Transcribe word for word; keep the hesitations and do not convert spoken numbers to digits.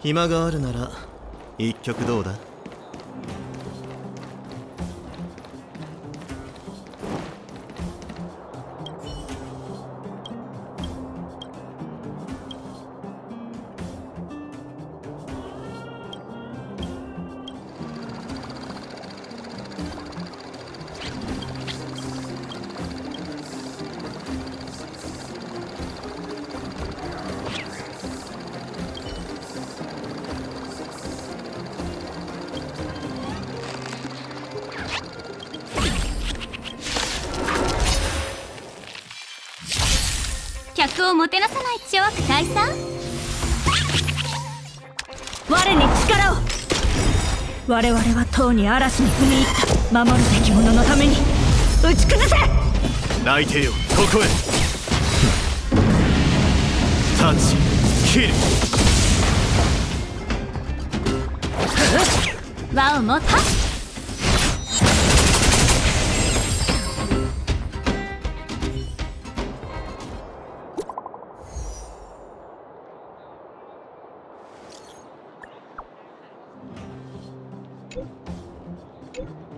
暇があるなら一曲どうだ？ 客をもてなさない諸悪退散。 我に力を。我々はとうに嵐に踏み入った。守るべき者のために打ち崩せ。 泣いてよ、ここへ。タッチキル。 輪を持った。 you